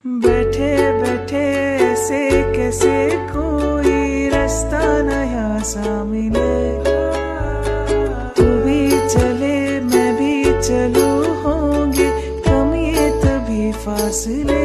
बैठे बैठे ऐसे कैसे कोई रास्ता नया सा मिले, तू भी चले मैं भी चलूं, होंगे कम ये तभी फासले।